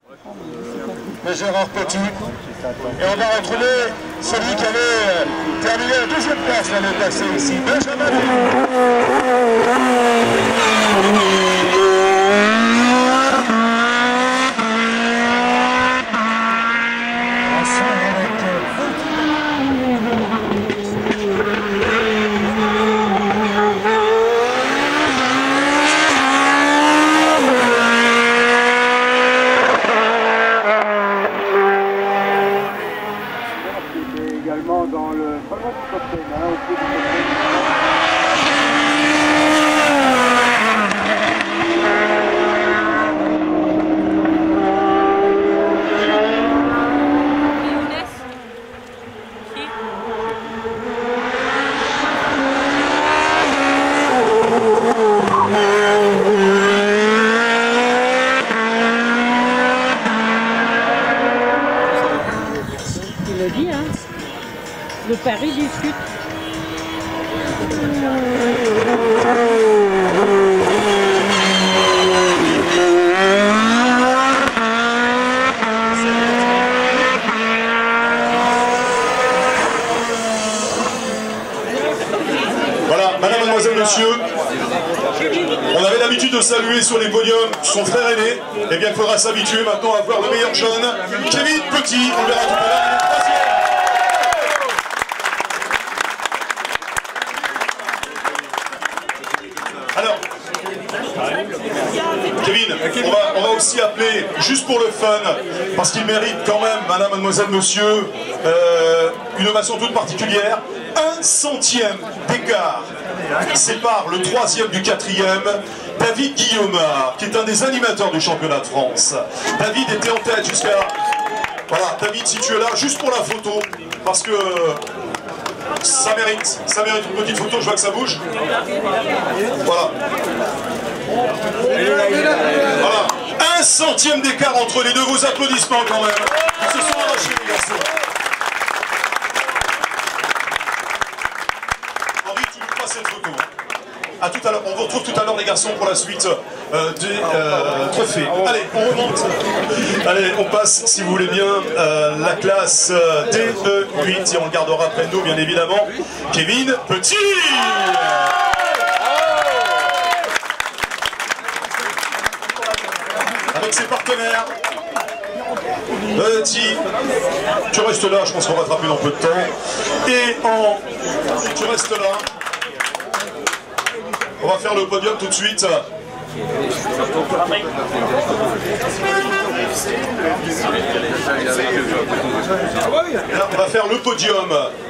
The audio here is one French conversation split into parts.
de Gérard Petit. Et on va retrouver celui qui avait terminé la deuxième place l'année passée ici, Benjamin également dans le pas loin du top 10, hein, au pied du top 10. Il le dit, hein. Le Paris du Sud. Voilà, madame, mademoiselle, monsieur, on avait l'habitude de saluer sur les podiums son frère aîné, et bien il faudra s'habituer maintenant à voir le meilleur jeune, Kevin Petit, on le verra tout à l'heure. Alors, Kevin, on va aussi appeler, juste pour le fun, parce qu'il mérite quand même, madame, mademoiselle, monsieur, une ovation toute particulière. 1 centième d'écart sépare le 3e du 4e, David Guillaumard, qui est un des animateurs du championnat de France. David était en tête jusqu'à... Voilà, David, si tu es là, juste pour la photo, parce que ça mérite une petite photo, je vois que ça bouge. Voilà. Voilà. 1 centième d'écart entre les deux, vos applaudissements quand même. Ils se sont arrachés, les garçons. Cette photo. À tout à l'heure. On vous retrouve tout à l'heure les garçons pour la suite des trophées. Allez, on remonte. Allez, on passe, si vous voulez bien, la classe DE8 et on le gardera après nous, bien évidemment. Kevin Petit. Avec ses partenaires. Petit, tu restes là, je pense qu'on va te rattraper dans peu de temps. Et tu restes là. On va faire le podium tout de suite. Là, on va faire le podium.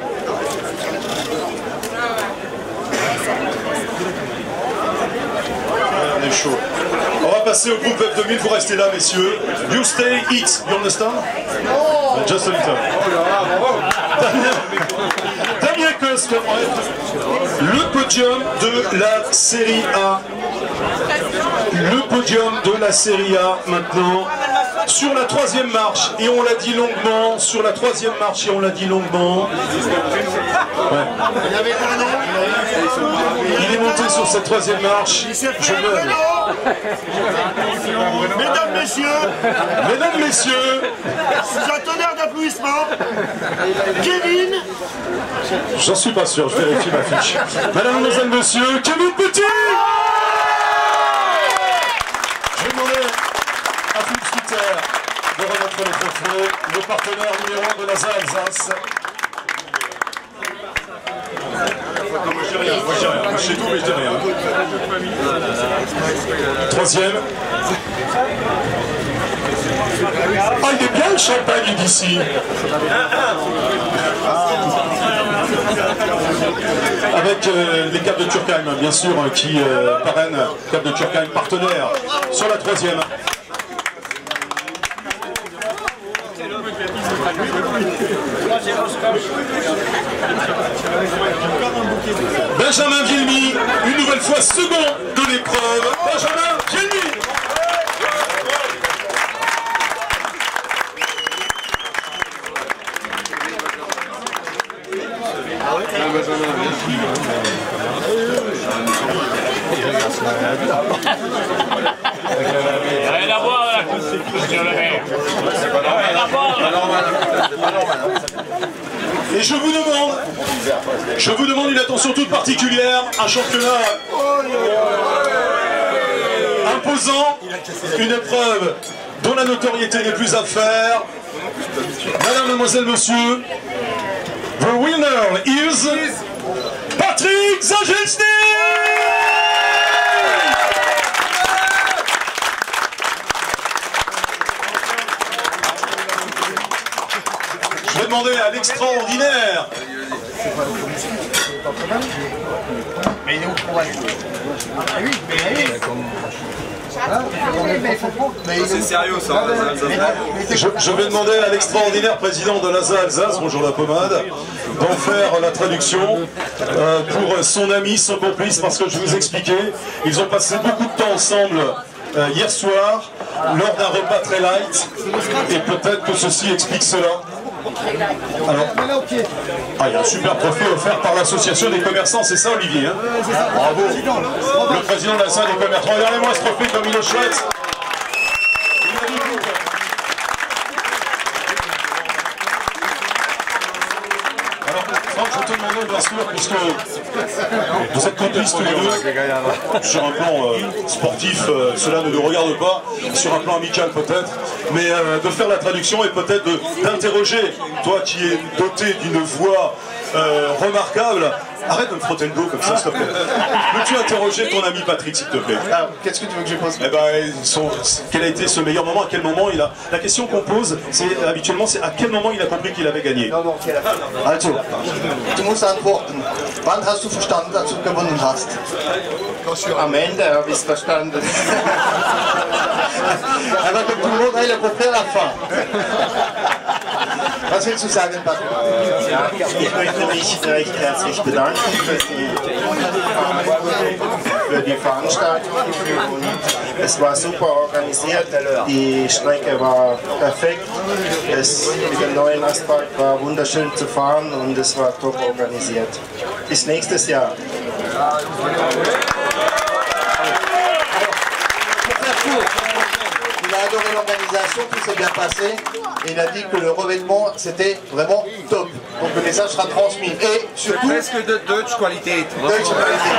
On est chaud. On va passer au groupe F2000, vous restez là, messieurs. You stay, eat. You understand? Just a little. Damien Coste, le podium de la Série A. Le podium de la Série A maintenant. Sur la 3e marche, et on l'a dit longuement, sur la 3e marche, et on l'a dit longuement. Ouais. Il est monté sur cette 3e marche. Je meuble. Mesdames, messieurs, sous un tonnerre d'applaudissements, Kevin. J'en suis pas sûr, je vérifie ma fiche. Madame, mademoiselle, monsieur, Kevin Petit. Je vais demander à Philippe Splitter de remettre les trophées, le partenaire numéro 1 de la Alsace. Moi je dis rien, moi je sais tout mais je dis rien. 3e. Ah, il est bien le champagne d'ici. Avec les Caps de Turckheim, bien sûr, qui parrainent Caps de Turckheim, partenaire sur la 3e. Benjamin Vielmy, une nouvelle fois second de l'épreuve. Benjamin Vielmy. Rien à voir avec la constitution, le maire. je vous demande une attention toute particulière, un championnat imposant, une épreuve dont la notoriété n'est plus à faire. Madame, mademoiselle, monsieur, the winner is Patrick Zajelski. Je vais demander à l'extraordinaire. Mais il est où pour aller? Ah oui, c'est sérieux ça. Je vais demander à l'extraordinaire président de l'ASA Alsace, bonjour la pommade, d'en faire la traduction pour son ami, son complice, parce que je vous expliquais, ils ont passé beaucoup de temps ensemble hier soir, lors d'un repas très light, et peut-être que ceci explique cela. Alors, il y a un super trophée offert par l'association des commerçants, c'est ça Olivier, hein? Bravo, le président de la salle des commerçants. Regardez-moi ce trophée comme il est chouette. Alors, Franck, je te demande bien sûr, puisque vous êtes complices tous les deux, sur un plan sportif, cela ne nous regarde pas, sur un plan amical peut-être, mais de faire la traduction et peut-être d'interroger, toi qui es doté d'une voix remarquable. Arrête de me frotter le dos comme ça, s'il te plaît. Peux-tu interroger ton ami Patrick, s'il te plaît? Ah, qu'est-ce que tu veux que je pose? Eh ben, quel a été ce meilleur moment? À quel moment il a... La question qu'on pose, c'est habituellement, c'est à quel moment il a compris qu'il avait gagné. Also, du musst antworten. Wann hast du verstanden, dass du gewonnen hast? Am Ende habe ich es verstanden. Aber tout le monde a compris à la fin. Was willst du sagen, Patrick? Ja, ich möchte mich recht herzlich bedanken für die Veranstaltung. Und es war super organisiert, die Strecke war perfekt, mit dem neuen Asphalt war wunderschön zu fahren und es war top organisiert. Bis nächstes Jahr. Il a adoré l'organisation, tout s'est bien passé et il a dit que le revêtement c'était vraiment top. Donc le message sera transmis et surtout Presque de Deutsche Qualität. Deutsche Qualität.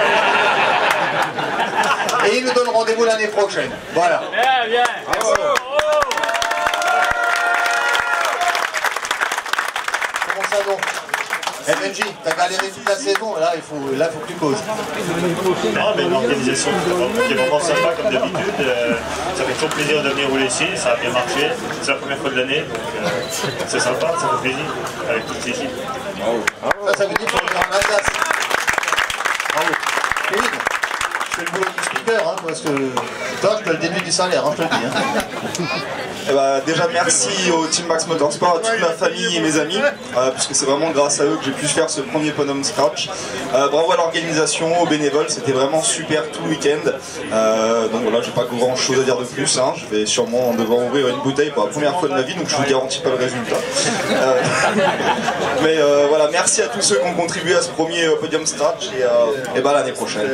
Et il nous donne rendez-vous l'année prochaine. Voilà. Bien, bien. Comment ça donc? MNJ, t'as galéré toute la saison, là il faut que tu causes. Non, mais l'organisation qui est vraiment sympa comme d'habitude. Ça fait toujours plaisir de venir rouler ici, ça a bien marché. C'est la première fois de l'année, donc c'est sympa, ça fait plaisir avec toute l'équipe. Ça veut dire qu'on est en Alsace. Bravo. Kevin, je fais le boulot du speaker, hein, parce que toi, je te le début du salaire, hein, je te le dis. Hein. Eh ben, déjà merci au Team Max Motorsport, à toute ma famille et mes amis, puisque c'est vraiment grâce à eux que j'ai pu faire ce premier Podium Scratch. Bravo à l'organisation, aux bénévoles, c'était vraiment super tout le week-end. Donc voilà, j'ai pas grand chose à dire de plus, hein. Je vais sûrement devoir ouvrir une bouteille pour la première fois de ma vie, donc je vous garantis pas le résultat. Mais voilà, merci à tous ceux qui ont contribué à ce premier Podium Scratch et bah, l'année prochaine.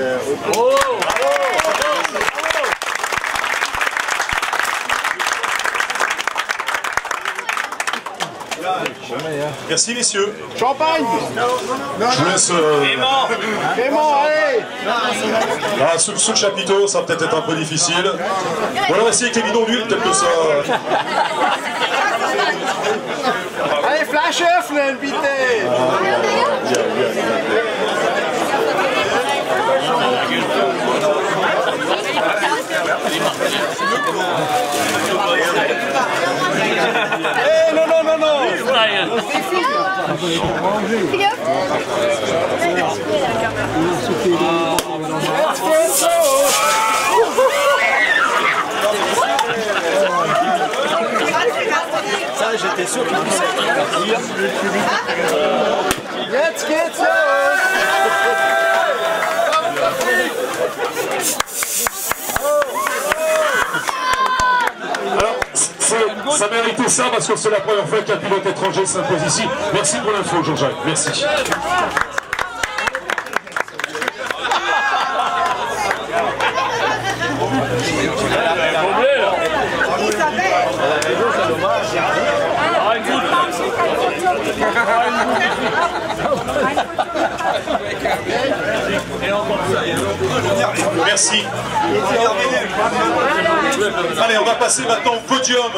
Merci messieurs. Champagne. Je vous laisse... Clément, allez. Ah, sous le chapiteau, ça va peut-être être un peu difficile. Ou alors essayer avec les bidons d'huile, peut-être que ça... Allez, Flasche öffnen, bitte. Eh, non, non, non, non. Ça, j'étais sûr qu'il allait dire. Jetzt geht's los. Alors, ça méritait ça parce que c'est la première fois qu'un pilote étranger s'impose ici. Merci pour l'info, Jean-Jacques. Merci. Ah, écoute. Merci. Allez, on va passer maintenant au podium.